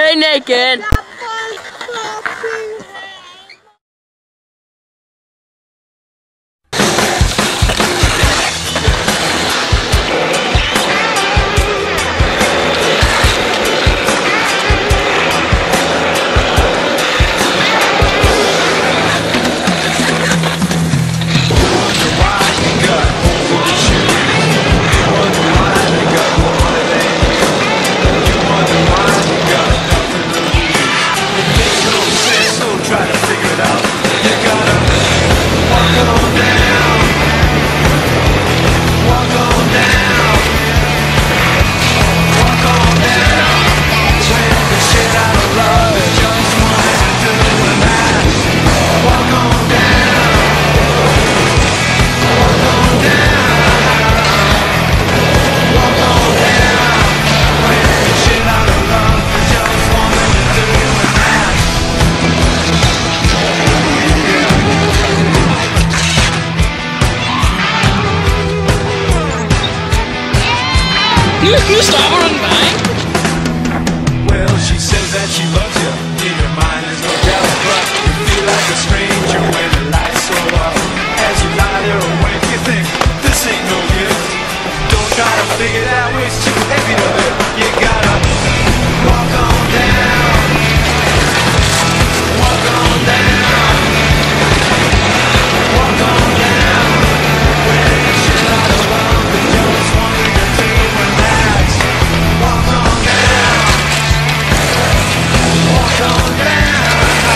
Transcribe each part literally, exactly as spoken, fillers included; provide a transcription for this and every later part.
Stay naked. You stop her and bang? Well, she says that she loves you. In your mind there's no doubt, but you feel like a stranger when the lights go off. As you lie there awake, you think, this ain't no good. Don't try to figure it out, it's too heavy to live. You gotta walk on down. Walk on down. Walk on down. When you shit out of love, you just wanted to do relax. Walk on down. Walk on down.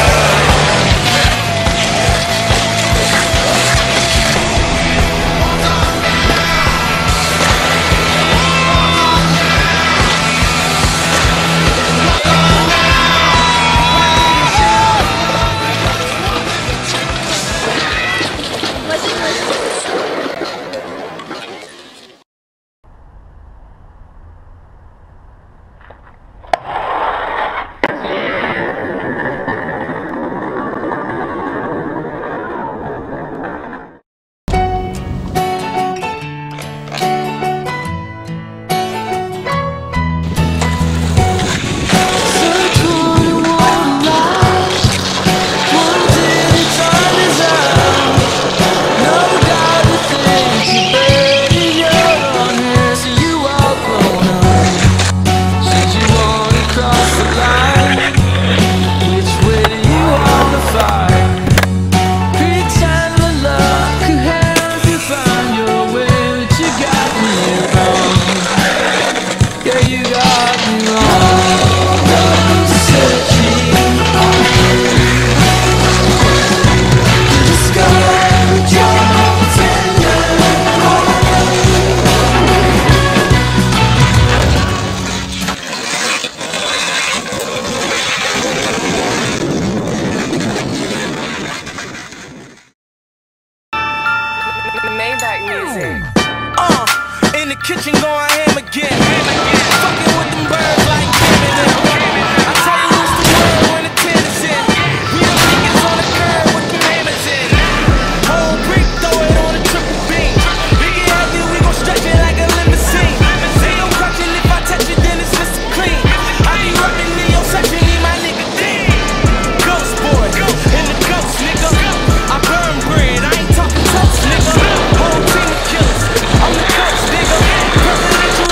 Maybach music. Uh, in the kitchen going ham again. Fucking with them birds like Canada. I tell you who's the word when the tennis in. Real niggas on the curb with the hammers in. Whole brick, throw it on a triple beam. Big heavy, we gon' stretch it like a limousine. Say no clutching, if I touch it, then it's Mister Clean. I be running in your section, need my nigga Dean. Ghost boy, in the ghost, nigga. I burn bread, I ain't talking toast, nigga. Whole team of killers, I'm the coach, nigga. Presidential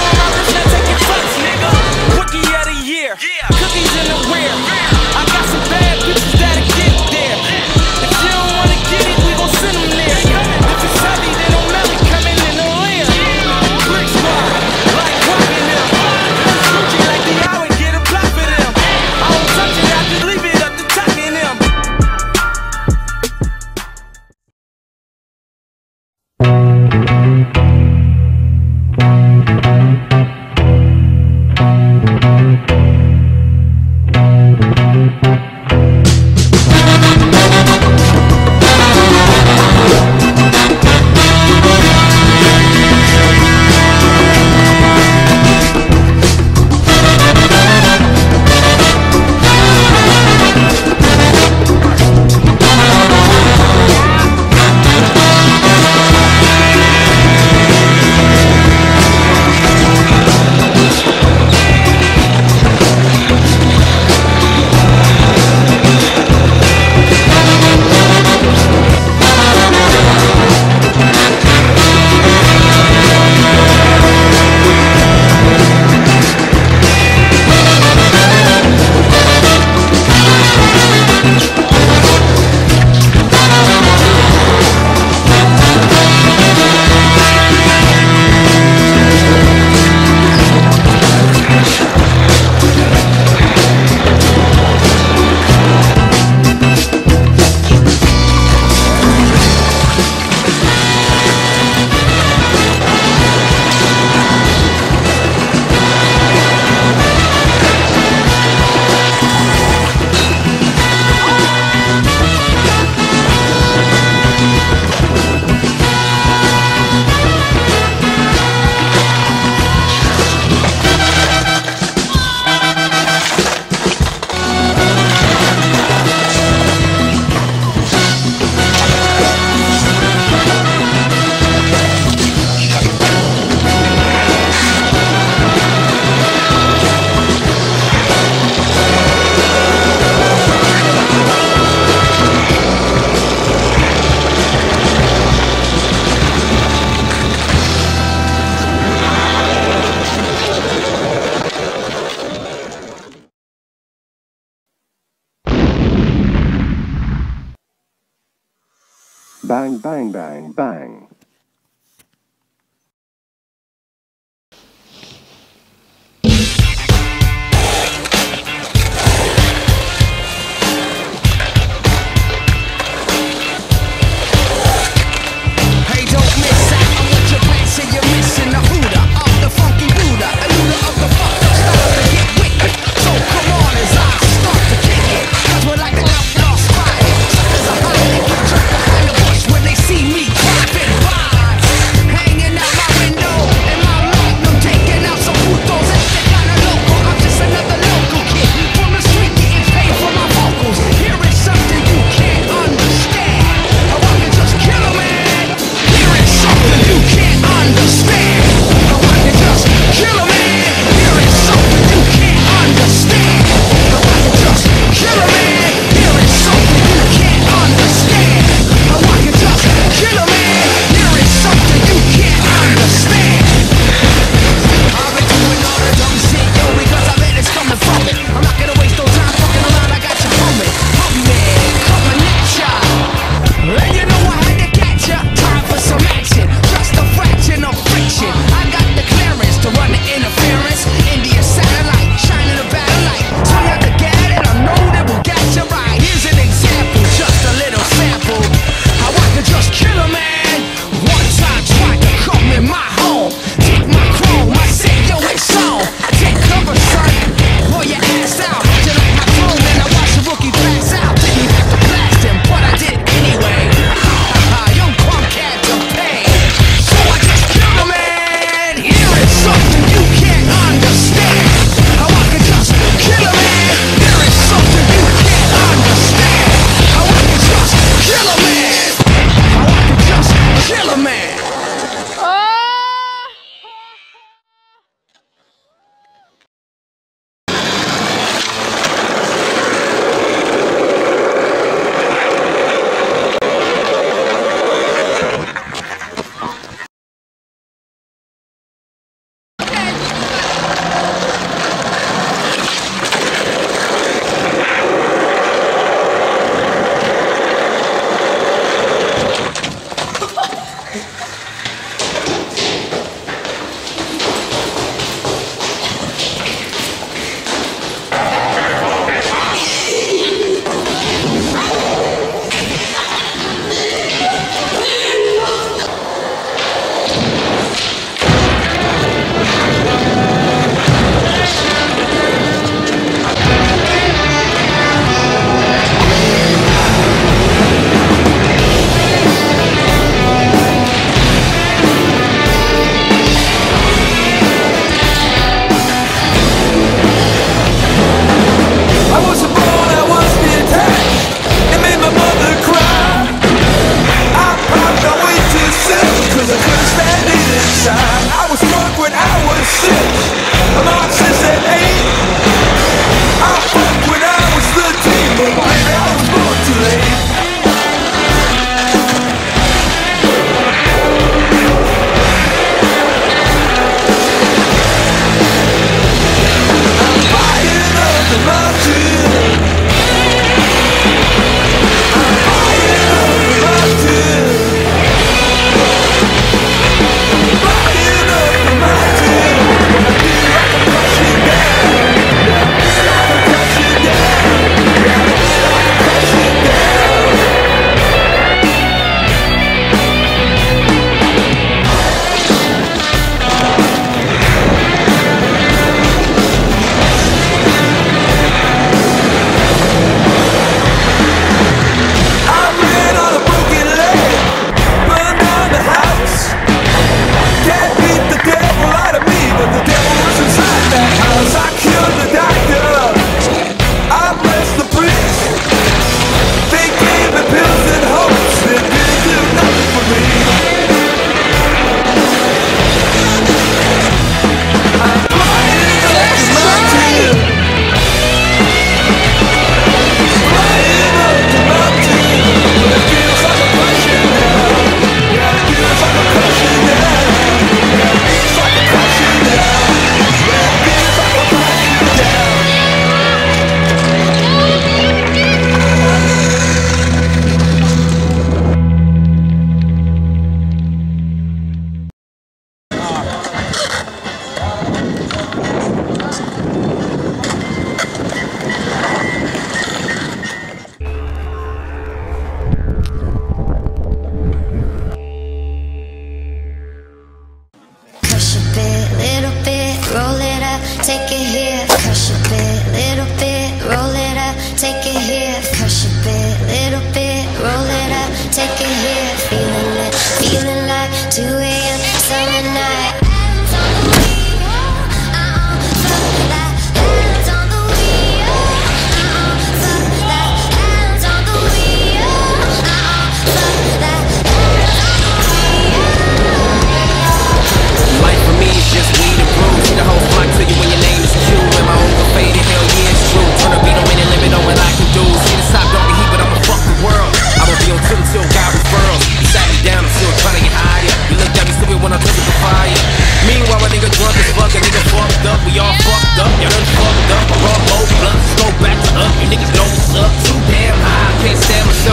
Bang, bang, bang, bang. Hey, don't miss out on what your plan say you're missing. The Huda of the funky Buddha, a Buddha of the fucked up style to get wicked. So come on as I start to kick it, 'cause we're like the outlaw spot. Suckers are hiding, get jerked behind the bush when they see me dropping.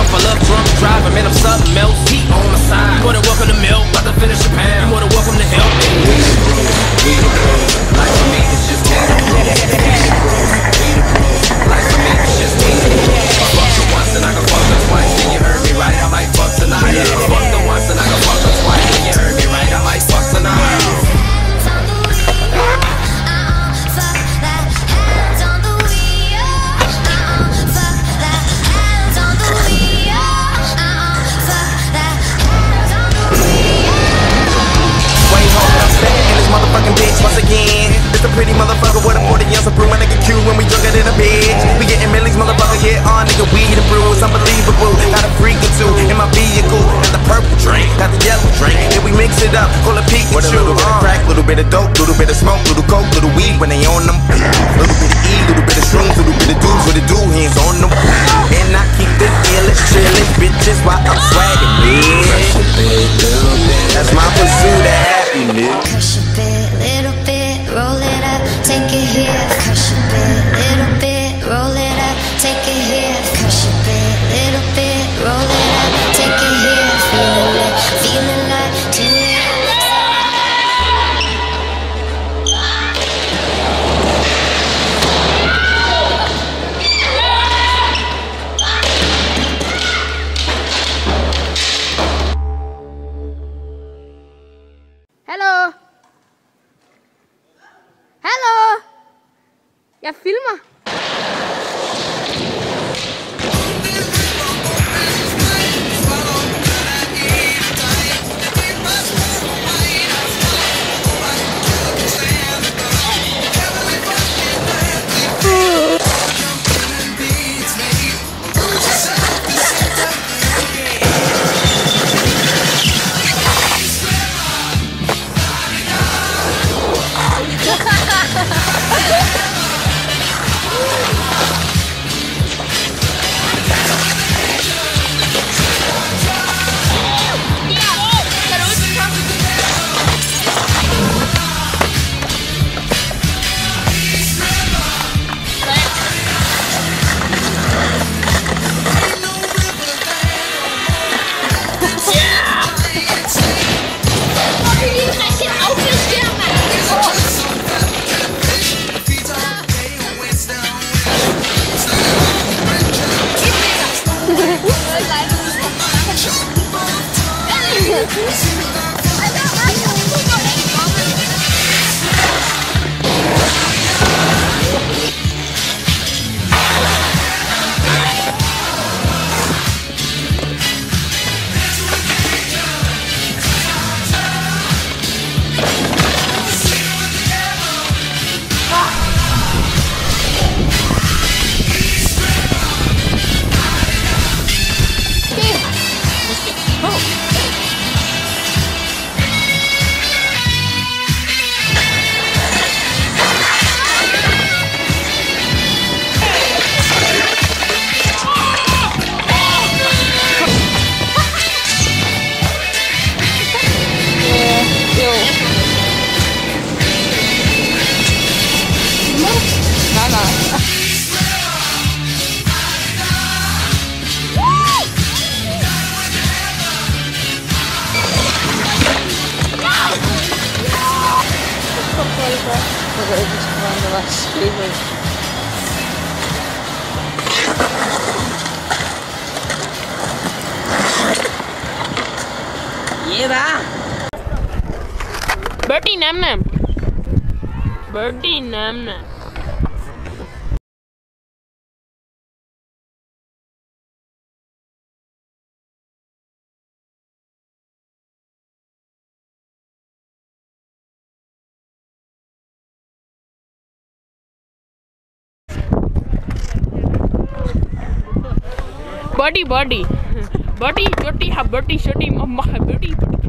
off, I love drunk driving, man, I'm something else. Heat on my side. You more than welcome to milk, about to finish your pound. You more than welcome to help. We the bros, we the bros. Like for me, it's just me. We the bros, we the bros. Like for me, it's just me. I fucked her once and I can fuck her twice. And you heard me right, I might fuck tonight. I fucked her once and I can fuck her twice. And you heard me right, I might fuck tonight. Motherfucking bitch once again. It's a pretty motherfucker with a forty ounce of brew. My nigga Q when we drunk it in a bitch. We getting millies, motherfucker, yeah, on nigga weed and brew. It's unbelievable. Got a freak or two in my vehicle. Got the purple drink, got the yellow drink. Then we mix it up, call it Pikachu. With a little bit of crack, little bit of dope, little bit of smoke, little coke, little weed when they on them. Little bit of E, little bit of shrooms, little bit of dudes with the do hands on them. And I keep the illest, chillest bitches while I'm swagging, bitch. That's my pursuit of happiness. Little bit, roll it up, take it here. Crush a bit, little bit, roll it up, take it here. Crush a bit, little bit, roll it up, take it here. Feeling it, feeling like do it. Hello. Hello. Jeg filmer. Birdie Nam Nam. Birdie Nam Nam. Birdie, birdie. Birdie, birdie, ha birdie, shorty, mama, birdie, birdie.